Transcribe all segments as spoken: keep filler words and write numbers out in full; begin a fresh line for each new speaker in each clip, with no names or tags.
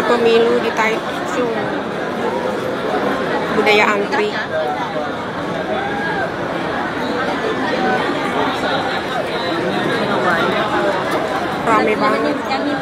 pemilu di Taichung, budaya antri. Rame banget.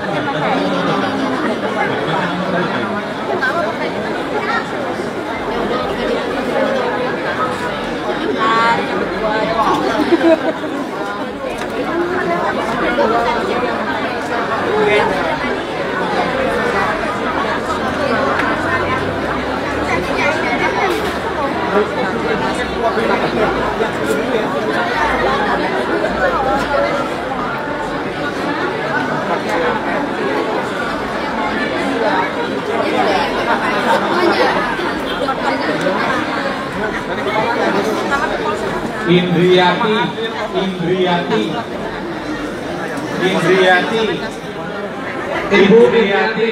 Indriati, Indriati, Indriati, Ibu Indriati.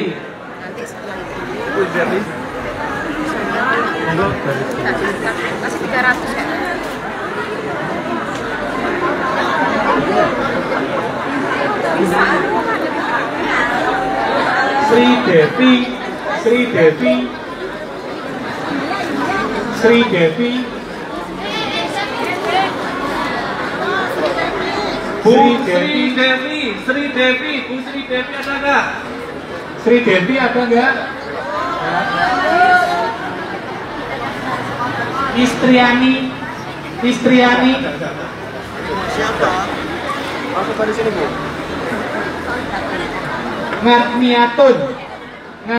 Masih tiga ratus ya.
Sri Devi, Sri Devi, Sri Devi. Bu Sri Devi, Sri Devi, Bu Sri Devi ada nggak? Sri Devi ada nggak? Istriani, Istriani.
Siapa? Masuk dari sini, Bu.
Ngatmiatun.